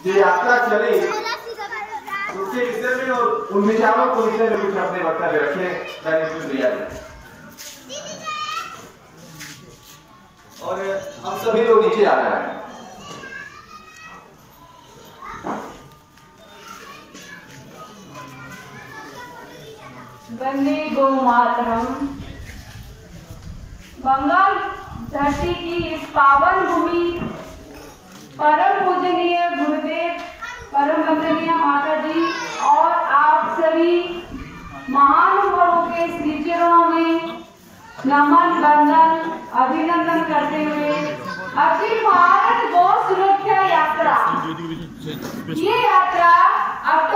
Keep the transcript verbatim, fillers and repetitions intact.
जो यात्रा चली उसके विषय में और उन विचारों को विषय में कुछ अपने वक्तव्य रखे मैंने सुन लिया है। और हम सभी लोग नीचे आ रहे हैं। वंदे गौ मातरम। बंगाल धरती की इस पावन भूमि, परम पूजनीय गुरुदेव, परम वंदनीय माता जी और आप सभी महानुभावों के श्री चरणों में नमन वंदन अभिनंदन करते हुए अखिल भारत गौ सुरक्षा यात्रा, ये यात्रा